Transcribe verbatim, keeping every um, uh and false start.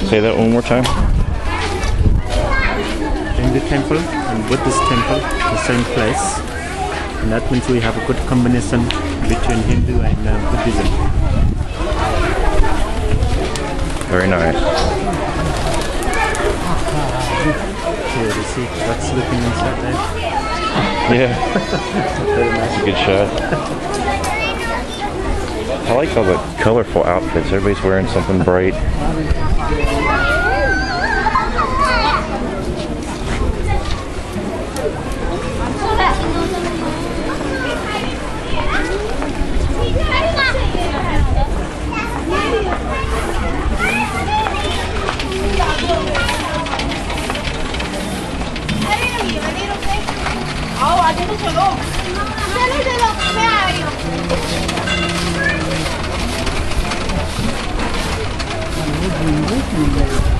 Say that one more time. Hindu temple and Buddhist temple, the same place. And that means we have a good combination between Hindu and uh, Buddhism. Very nice. Here you see what's looking inside there. Yeah. Very nice. That's a good shot. I like all the colorful outfits. Everybody's wearing something bright. Thank you.